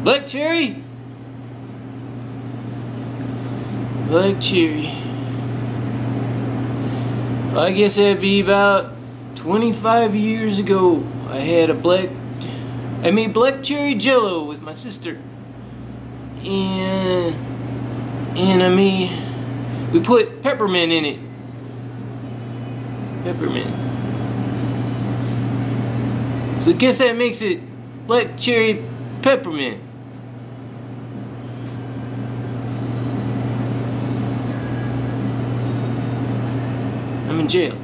Black cherry? Black cherry. I guess that'd be about 25 years ago. I made black cherry Jello with my sister. And we put peppermint in it. Peppermint. So I guess that makes it black cherry peppermint. I'm in jail.